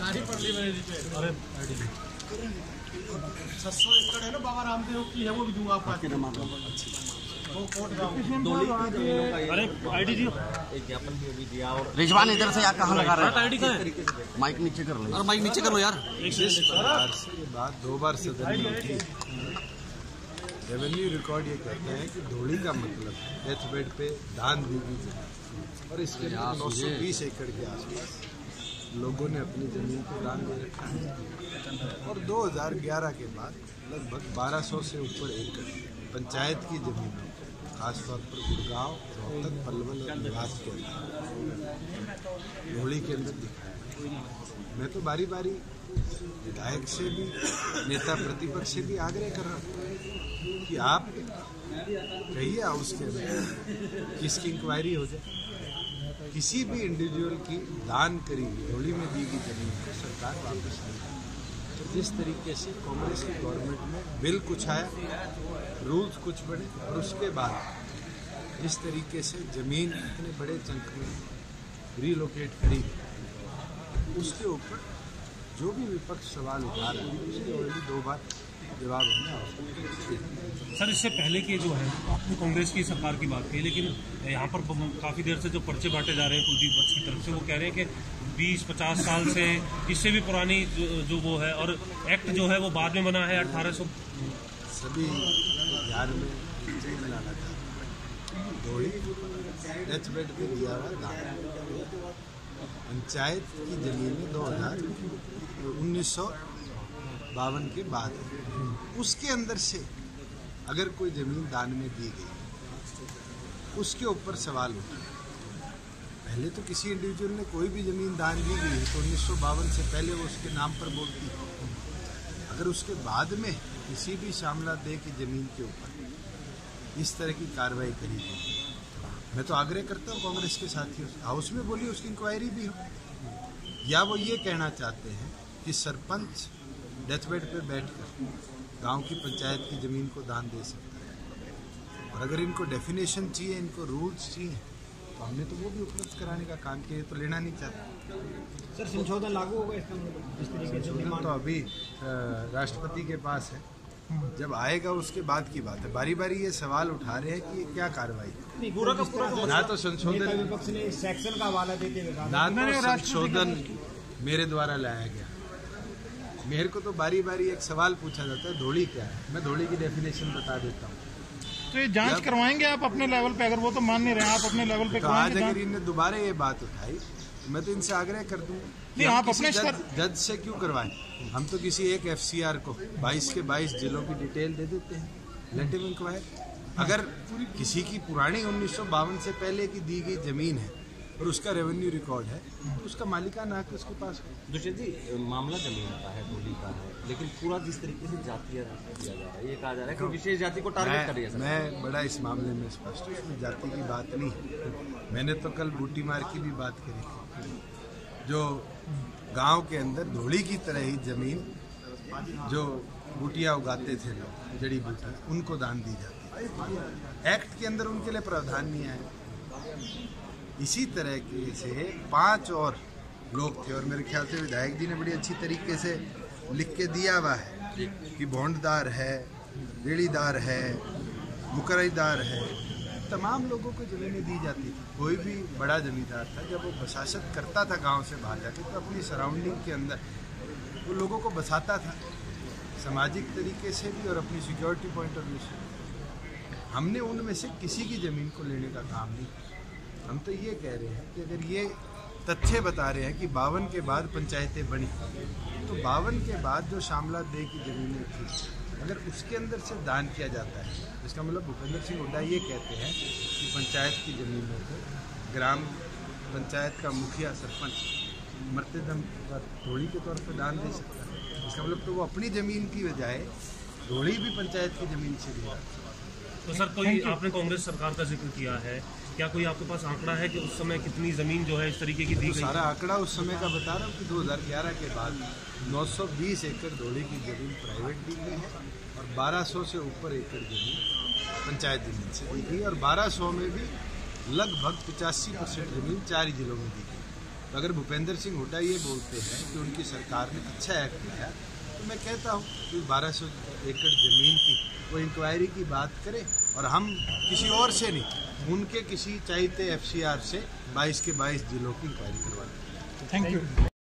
सारी पड़ ली मैंने पे। अरे 600 एकड़ है ना बाबा रामदेव की है, वो भी दूंगा आपको। वो कोट गाँव अरे आईडी जी एक ज्ञापन भी अभी दिया। और रिजवान इधर से यार कहाँ लगा रहा है? आईडी का है, माइक नीचे कर लो। और माइक नीचे करो यार। जिस प्रकार से ये बात 2 बार सदन में उठी, रेवेन्यू रिकॉर्ड ये कहते हैं कि ढोली का मतलब डेथ बेड पे दान दी गई जमीन, और इसके लिए 920 एकड़ के आसपास लोगों ने अपनी जमीन को दान दे रखा है। और 2011 के बाद लगभग 1200 से ऊपर एकड़ पंचायत की जमीनों, खासतौर पर गुड़गांव, रोहतक, पलवल और निवास के अंदर ढोली के अंदर दिखाया। मैं तो बारी बारी विधायक से भी, नेता प्रतिपक्ष से भी आग्रह कर रहा हूँ कि आप कहिए हाउस के अंदर किसकी इंक्वायरी हो जाए, किसी भी इंडिविजुअल की दान करी ढोली में दी गई जमीन को सरकार वापस ले। तो जिस तरीके से कांग्रेस की गवर्नमेंट में बिल कुछ आया, रूल्स कुछ बने, और उसके बाद जिस तरीके से जमीन इतने बड़े चंक में रिलोकेट करी, उसके ऊपर जो भी विपक्ष सवाल उठा रहा है उसके ऑलरेडी 2 बार जवाब हमने सर। इससे पहले की जो है आपने कांग्रेस की सरकार की बात की, लेकिन यहाँ पर काफ़ी देर से जो पर्चे बांटे जा रहे हैं कुलदीप वत्स की तरफ से, वो कह रहे हैं कि 20-50 साल से, इससे भी पुरानी जो वो है, और एक्ट जो है वो बाद में बना है 1800। सभी यार में बनाना था ढोली डेथ बेड पे दिया हुआ दान, पंचायत की जमीनें 1952 के बाद, उसके अंदर से अगर कोई जमीन दान में दी गई उसके ऊपर सवाल उठे। पहले तो किसी इंडिविजुअल ने कोई भी जमीन दान दी गई तो 1952 से पहले वो उसके नाम पर बोलती। अगर उसके बाद में किसी भी शामला दे की जमीन के ऊपर इस तरह की कार्रवाई करी गई, मैं तो आग्रह करता हूँ कांग्रेस के साथियों से, हाउस में बोलिए उसकी इंक्वायरी भी हो। या वो ये कहना चाहते हैं कि सरपंच डेथ बेड पे बैठकर गांव की पंचायत की जमीन को दान दे सकता है, और अगर इनको डेफिनेशन चाहिए, इनको रूल्स चाहिए, तो हमने तो वो भी उपलब्ध कराने का काम किया, तो लेना नहीं चाहता। सर संशोधन लागू होगा इसका मतलब इस तरीके से? तो अभी राष्ट्रपति के पास है, जब आएगा उसके बाद की बात है। बारी बारी ये सवाल उठा रहे हैं कि ये क्या कार्रवाई है। ना तो संशोधन विपक्ष ने सेक्शन का हवाला देते हुए, ना तो संशोधन मेरे द्वारा लाया गया। मेरे को तो बारी बारी एक सवाल पूछा जाता है ढोली क्या है, मैं ढोली की डेफिनेशन बता देता हूँ। तो ये जांच करवाएंगे आप अपने लेवल पे? अगर वो तो मान नहीं रहे, आप अपने लेवल पे तो आज अगर इन्हें दोबारा ये बात उठाई, मैं तो इनसे आग्रह कर दूंगा कि आप अपने जज से क्यों करवाएं। हम तो किसी एक FCR को 22 के 22 जिलों की डिटेल दे देते हैं, लेट हिम इंक्वायर। अगर किसी की पुरानी 1952 से पहले की दी गई जमीन है और उसका रेवेन्यू रिकॉर्ड है, तो उसका मालिकाना हक उसके पास है। दुष्यंत जी, मामला जमीन का है, ढोली का है, लेकिन पूरा जिस तरीके से जातीय दिया जा रहा है, ये कहा जा रहा है कि विशेष जाति को टारगेट कर रही है। मैं बड़ा इस मामले में स्पष्ट हूँ, इसमें जाति की बात नहीं है। मैंने तो कल बूटी मार की भी बात करी थी, जो गांव के अंदर ढोली की तरह ही जमीन जो बूटियाँ उगाते थे लोग, जड़ी बूटी, उनको दान दी जाती है। एक्ट के अंदर उनके लिए प्रावधान नहीं आया। इसी तरह के से 5 और लोग थे, और मेरे ख्याल से विधायक जी ने बड़ी अच्छी तरीके से लिख के दिया हुआ है कि बॉन्डदार है, रेड़ीदार है, मुकर्रदार है, तमाम लोगों को जमीनें दी जाती थी। कोई भी बड़ा जमींदार था, जब वो बसाशत करता था गांव से बाहर जाके, तो अपनी सराउंडिंग के अंदर वो लोगों को बसाता था, सामाजिक तरीके से भी और अपनी सिक्योरिटी पॉइंट ऑफ व्यू से। हमने उनमें से किसी की ज़मीन को लेने का काम नहीं। हम तो ये कह रहे हैं कि अगर ये तथ्य बता रहे हैं कि 52 के बाद पंचायतें बनी, तो 52 के बाद जो शामला दे की ज़मीनें थी, अगर उसके अंदर से दान किया जाता है, इसका मतलब भूपेंद्र सिंह हुड्डा ये कहते हैं कि पंचायत की ज़मीनों को ग्राम पंचायत का मुखिया, सरपंच मरते दम पर ढोली के तौर पर दान दे सकता है। इसका मतलब तो वो अपनी ज़मीन की बजाय ढोली भी पंचायत की ज़मीन से दे रहा है। तो सर, कोई आपने कांग्रेस सरकार का जिक्र किया है, क्या कोई आपके पास आंकड़ा है कि उस समय कितनी ज़मीन जो है इस तरीके की दी गई? सारा आंकड़ा उस समय का बता रहा हूँ कि 2011 के बाद 920 एकड़ ढोली की ज़मीन प्राइवेट दी गई है, और 1200 से ऊपर एकड़ जमीन पंचायत जमीन से दी गई, और 1200 में भी लगभग 85% जमीन 4 जिलों में दी गई। तो तो अगर भूपेंद्र सिंह हुड्डा ये बोलते हैं कि उनकी सरकार ने अच्छा एक्ट लाया, तो मैं कहता हूँ कि 1200 एकड़ ज़मीन की वो इंक्वायरी की बात करें, और हम किसी और से नहीं, उनके किसी चाहते FCR से 22 के 22 जिलों की इंक्वायरी करवाते हैं। Thank you.